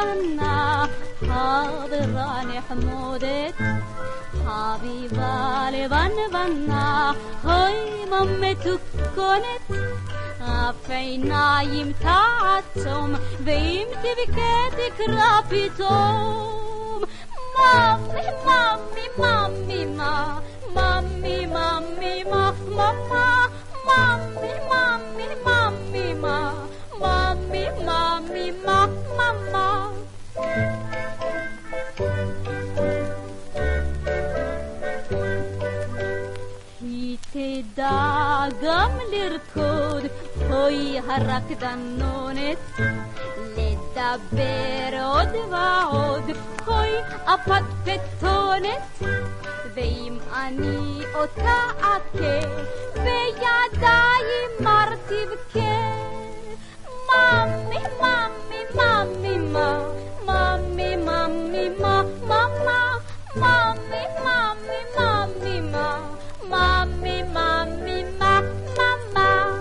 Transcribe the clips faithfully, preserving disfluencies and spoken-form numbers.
קטנטנה, חברה נחמודת, חביבה לבנבנה, אוי מה מתוקונת, אף עיניים תעצום, ואם תבכה תקרא פתאום. ממי, ממי, ממי, מה? ממי, ממי, מה? ממה? ממי, ממי, ממי, מה? ממי, ממי, מה? ממה? היא תדע גם לרקוד, אוי הרקדנונת, לדבר עוד ועוד, אוי הפטפטונת, ואם אני אותה אכה, בידיים מר תבכה. ממי, ממי, ממי, מה? ממי, ממי, מה? ממה? ממי, ממי, ממי, מה? ממי, ממי, מה? ממה?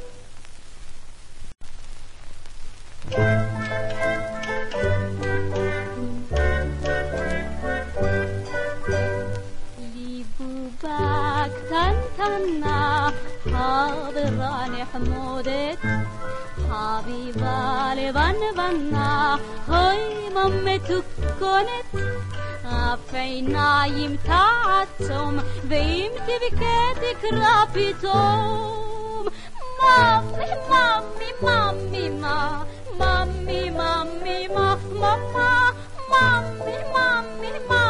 ליבובה קטנטנה, חברה נחמודת, חביבה לבנבנה, אוי מה מתוקונת, אף עיניים תעצום, ואם תבכה תקרא פתאום. ממי, ממי, ממי, מה? ממי, ממי, מה? ממה? ממי, ממי, מה?